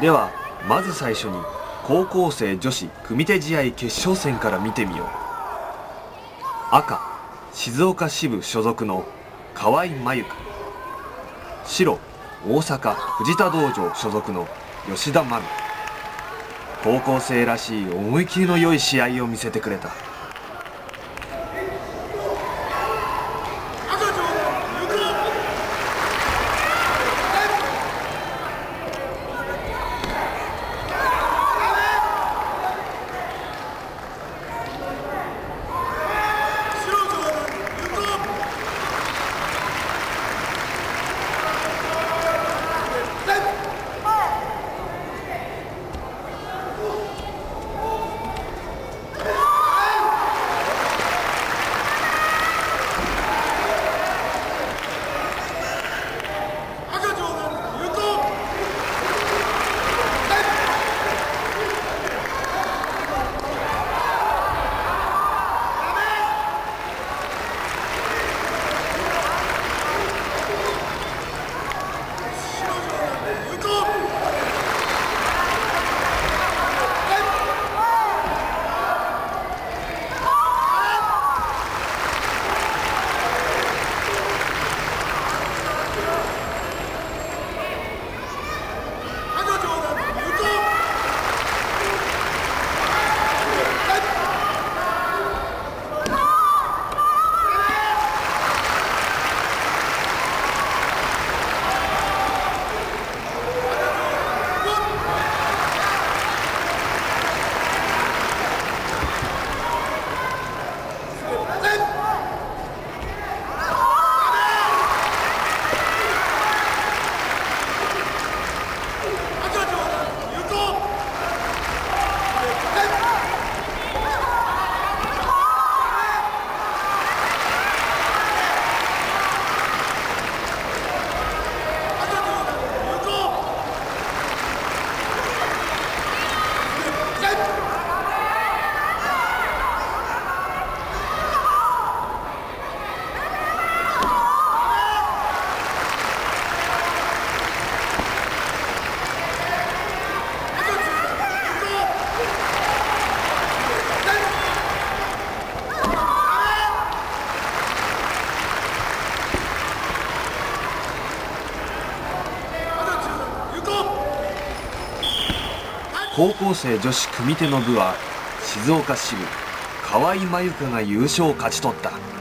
ではまず最初に高校生女子組手試合決勝戦から見てみよう。赤、静岡支部所属の河合真由香。白、大阪藤田道場所属の吉田真美。高校生らしい思い切りの良い試合を見せてくれた。高校生女子組手の部は静岡支部河合真由香が優勝を勝ち取った。